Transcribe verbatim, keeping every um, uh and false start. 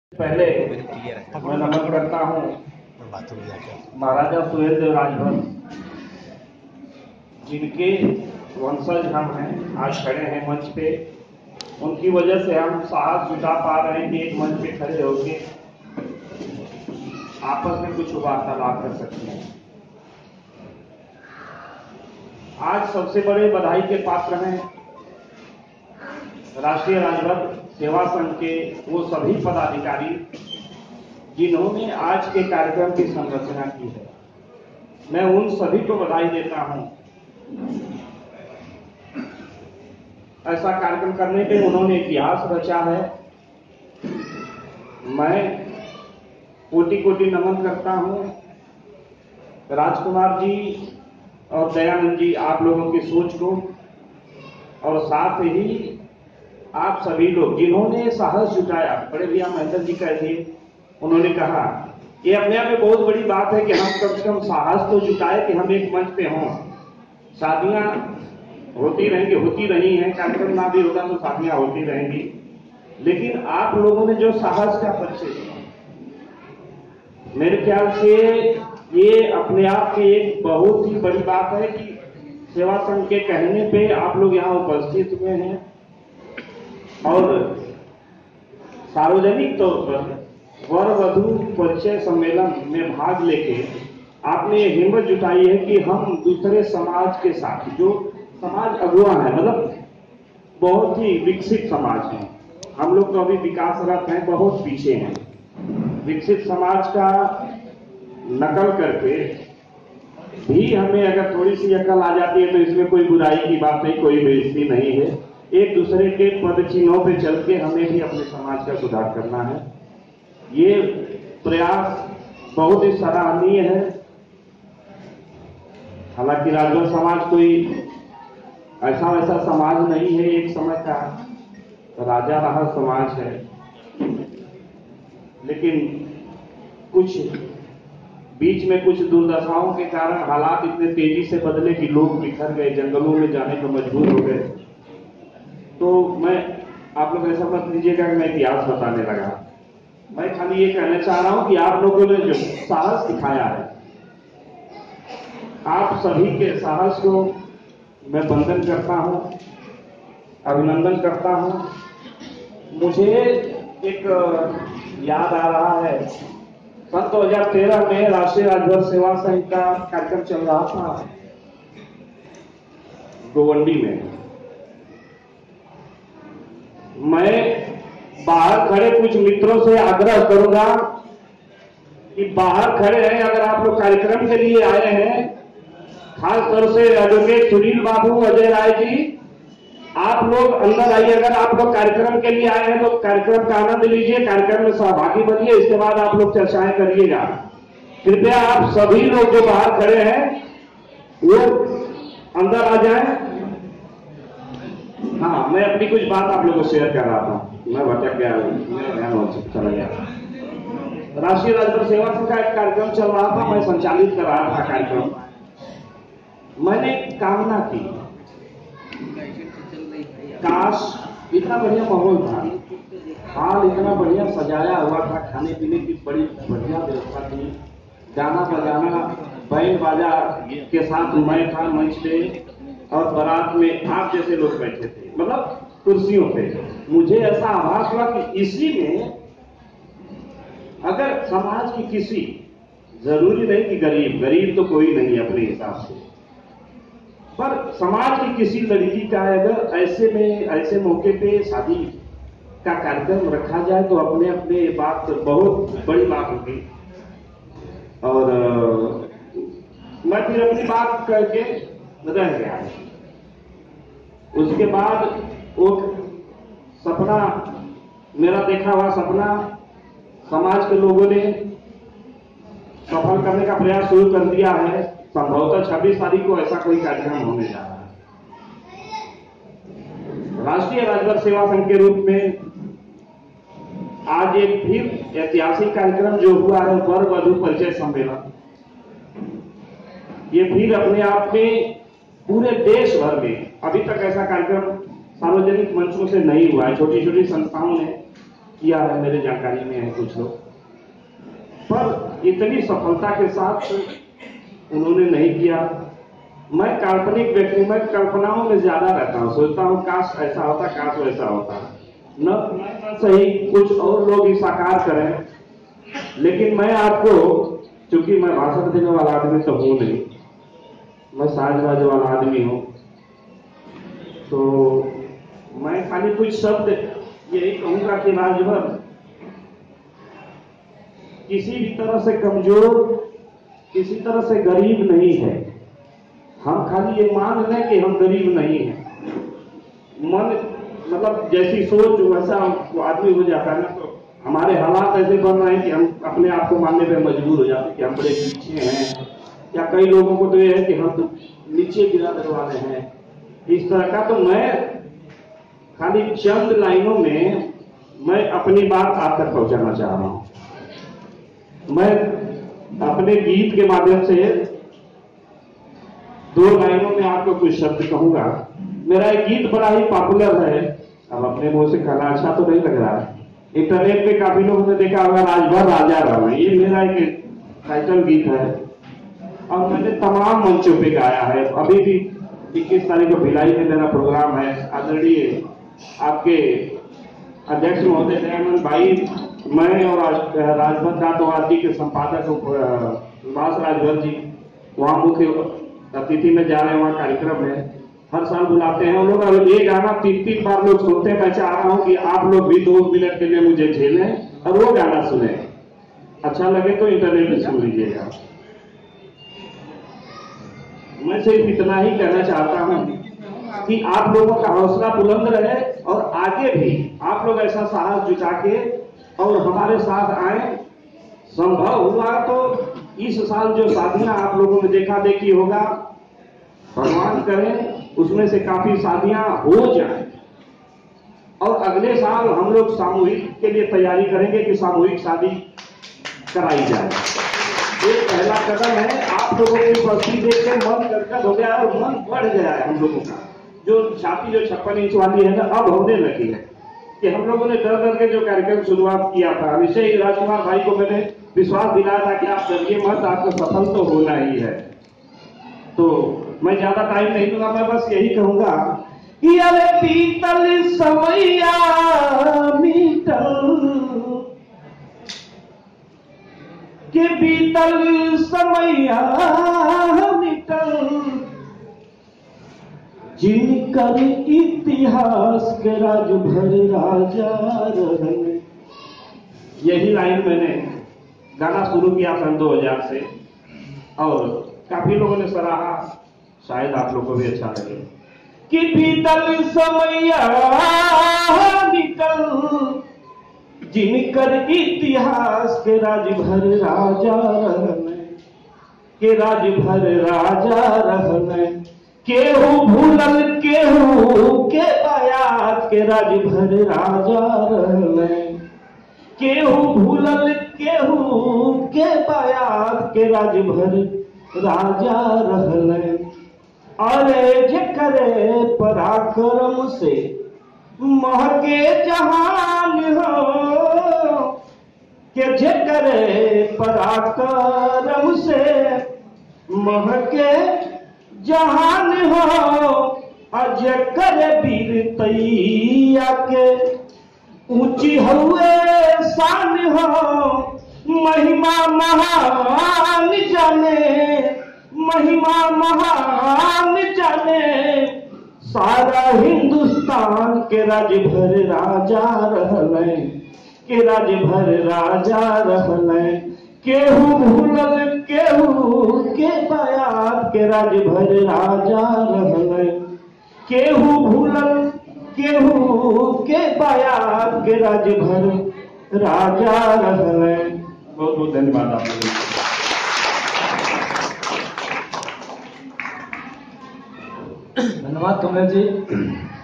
पहले मैं नमन करता हूँ महाराजा सुहेलदेव राजभर, जिनके वंशज हम हैं, आज खड़े हैं मंच पे। उनकी वजह से हम साहस जुटा पा रहे हैं कि एक मंच पे खड़े होके आपस में कुछ वार्तालाप कर सकते हैं। आज सबसे बड़े बधाई के पात्र हैं राष्ट्रीय राजभर सेवा संघ के वो सभी पदाधिकारी जिन्होंने आज के कार्यक्रम की संरचना की है। मैं उन सभी को बधाई देता हूं। ऐसा कार्यक्रम करने पे उन्होंने इतिहास रचा है। मैं कोटि कोटि नमन करता हूं राजकुमार जी और दयानंद जी, आप लोगों की सोच को, और साथ ही आप सभी लोग जिन्होंने साहस जुटाया। बड़े भैया महेंद्र जी कह दिए, उन्होंने कहा ये अपने आप में बहुत बड़ी बात है कि हम कम से कम साहस तो जुटाए कि हम एक मंच पे हों। शादियां होती रहेंगी, होती रही हैं, कार्यक्रम ना भी होगा तो शादियां होती रहेंगी, लेकिन आप लोगों ने जो साहस का परिचय दिया, मेरे ख्याल से ये अपने आप में एक बहुत ही बड़ी बात है कि सेवा संघ के कहने पे आप लोग यहाँ उपस्थित हुए हैं और सार्वजनिक तौर पर वर वधू परिचय सम्मेलन में भाग लेके आपने ये हिम्मत जुटाई है कि हम दूसरे समाज के साथ, जो समाज अगुआ है, मतलब बहुत ही विकसित समाज है, हम लोग तो अभी विकासरत हैं, बहुत पीछे हैं, विकसित समाज का नकल करके भी हमें अगर थोड़ी सी अकल आ जाती है तो इसमें कोई बुराई की बात नहीं, कोई बेइज्जती नहीं है। एक दूसरे के पद चिन्हों पे चल के हमें भी अपने समाज का सुधार करना है। ये प्रयास बहुत ही सराहनीय है। हालांकि राजभर समाज कोई ऐसा वैसा समाज नहीं है, एक समय का राजा रहा समाज है, लेकिन कुछ बीच में कुछ दुर्दशाओं के कारण हालात इतने तेजी से बदले कि लोग बिखर गए, जंगलों में जाने को मजबूर हो गए। तो मैं, आप लोग ऐसा मत लीजिएगा कि मैं इतिहास बताने लगा। मैं खाली ये कहना चाह रहा हूं कि आप लोगों ने जो साहस दिखाया है, आप सभी के साहस को मैं वंदन करता हूं, अभिनंदन करता हूं। मुझे एक याद आ रहा है, सन दो हजार तेरह में राष्ट्रीय राजभर सेवा संघ का कार्यक्रम चल रहा था गोवंडी में। मैं बाहर खड़े कुछ मित्रों से आग्रह करूंगा कि बाहर खड़े हैं, अगर आप लोग कार्यक्रम के लिए आए हैं, खास तौर से एडवोकेट सुनील बाबू, अजय राय जी, आप लोग अंदर आइए। अगर आप लोग कार्यक्रम के लिए आए हैं तो कार्यक्रम का आनंद लीजिए, कार्यक्रम में सहभागी बनिए, इसके बाद आप लोग चर्चाएं करिएगा। कृपया आप सभी लोग जो बाहर खड़े हैं वो अंदर आ जाएं। हाँ, मैं अपनी कुछ बात आप लोगों को शेयर कर रहा था, मैं भटक गया, मेरा ध्यान चला गया। राष्ट्रीय राजभर सेवा संघ का एक कार्यक्रम चल रहा था, मैं संचालित कर रहा था कार्यक्रम। मैंने कामना की, काश इतना बढ़िया माहौल था, हाल इतना बढ़िया सजाया हुआ था, खाने पीने की बड़ी बढ़िया व्यवस्था थी, गाना बजाना बैंड बाजा के साथ मैं था मंच पे, और बारात में आप जैसे लोग बैठे थे, मतलब कुर्सियों पे। मुझे ऐसा आभास हुआ कि इसी में अगर समाज की किसी, जरूरी नहीं कि गरीब, गरीब तो कोई नहीं अपने हिसाब से, पर समाज की किसी लड़की का अगर ऐसे में, ऐसे मौके पे शादी का कार्यक्रम रखा जाए तो अपने अपने बात बहुत बड़ी बात होगी। और मैं फिर अपनी बात करके रह गया। उसके बाद वो सपना, मेरा देखा हुआ सपना समाज के लोगों ने सफल करने का प्रयास शुरू कर दिया है। संभवतः छब्बीस तारीख को ऐसा कोई कार्यक्रम होने जा रहा है। राष्ट्रीय राजभर सेवा संघ के रूप में आज एक फिर ऐतिहासिक कार्यक्रम जो हुआ है वर वधू परिचय सम्मेलन, ये फिर अपने आप में पूरे देश भर में अभी तक ऐसा कार्यक्रम सार्वजनिक मंचों से नहीं हुआ है। छोटी छोटी संस्थाओं ने किया है, मेरे जानकारी में है कुछ लोग, पर इतनी सफलता के साथ उन्होंने नहीं किया। मैं काल्पनिक व्यक्ति, मैं कल्पनाओं में ज्यादा रहता हूँ, सोचता हूँ काश ऐसा होता, काश वैसा होता, न सही कुछ और लोग ही साकार करें। लेकिन मैं आपको, चूंकि मैं भाषण देने वाला आदमी तो हूं नहीं, मैं साजबाज वाला आदमी हूं, तो मैं खाली कुछ शब्द यही कहूंगा कि राजभर किसी भी तरह से कमजोर, किसी तरह से गरीब नहीं है। हम खाली ये मान लें कि हम गरीब नहीं हैं। मन मतलब जैसी सोच वैसा आदमी हो जाता है ना, तो हमारे हालात ऐसे बन रहे हैं कि हम अपने आप को मानने पे मजबूर हो जाते हैं कि हम बड़े पीछे हैं, या कई लोगों को तो ये है कि हम तो नीचे गिराने वाले हैं, इस तरह का। तो मैं खाली चंद लाइनों में मैं अपनी बात आप तक पहुंचाना चाह रहा हूं। मैं अपने गीत के माध्यम से दो लाइनों में आपको कुछ शब्द कहूंगा। मेरा एक गीत बड़ा ही पॉपुलर है, अब अपने मुंह से कहना अच्छा तो नहीं लग रहा है, इंटरनेट पे काफी लोगों ने देखा होगा, राजभर राजा रहा। ये मेरा एक टाइटल गीत है और मैंने तमाम मंचों पे गाया है। अभी भी इक्कीस तारीख को भिलाई में मेरा प्रोग्राम है। आदरणीय आपके अध्यक्ष महोदय दयानंद भाई, मैं और राजभर दातोवार जी के संपादक सुभाष राजभर जी वहां मुख्य अतिथि में जा रहे हैं, वहां कार्यक्रम है, हर साल बुलाते हैं। उन लोग अब ये गाना तीन तीन बार लोग सुनते हैं। मैं चाह रहा हूं कि आप लोग भी दो मिनट के लिए मुझे झेलें और वो गाना सुने। अच्छा लगे तो इंटरनेट पे सुन लीजिएगा। मैं सिर्फ इतना ही कहना चाहता हूं कि आप लोगों का हौसला बुलंद रहे और आगे भी आप लोग ऐसा साहस जुटा के और हमारे साथ आए। संभव हुआ तो इस साल जो शादियां आप लोगों ने देखा देखी होगा, भगवान करें उसमें से काफी शादियां हो जाएं, और अगले साल हम लोग सामूहिक के लिए तैयारी करेंगे कि सामूहिक शादी कराई जाए। ये पहला कदम है। आप लोगों की उपस्थिति देख के मन करकट हो गया है और मन बढ़ गया है हम लोगों का। जो छाती जो छप्पन इंच वाली है ना, अब होने लगी है कि हम लोगों ने डर डर के जो कार्यक्रम शुरुआत किया था, निश्चय ही राजकुमार भाई को मैंने विश्वास दिलाया था कि आप डरिए मत, आपको सफल तो होना ही है। तो मैं ज्यादा टाइम नहीं दूंगा, मैं बस यही कहूंगा कि अरे पीतल समैया मीतल के बीतल समैया मीतल, जिनकर इतिहास के राजभर राजा रहने। यही लाइन मैंने गाना शुरू किया सन दो हज़ार से और काफी लोगों ने सराहा, शायद आप लोगों को भी अच्छा लगे। कि बीतल समैया निकल, जिनकर इतिहास के राजभर राजा रहने, के राजभर राजा रहने, केहू भूलल केहू के बायात के राजभर राजा रहने, केहू भूलल केहू के बायात के राजभर राजा रहने। अरे जेकरे पराक्रम से महके जहान हो, के जेकरे पराक्रम से महके जहान हो, अजकर वीरतैया के ऊंची हुए शान हो। महिमा महान जाने, महिमा महान जाने, सारा हिंदुस्तान के राजभर राजा रहले, के राजभर राजा रहले। केहू भूलल केहू के बायात के राजभर राजा रहले, केहू भूलल केहू के बायात के राजभर राजा रहले। बहुत बहुत धन्यवाद आप लोगों को। धन्यवाद कमलेश जी।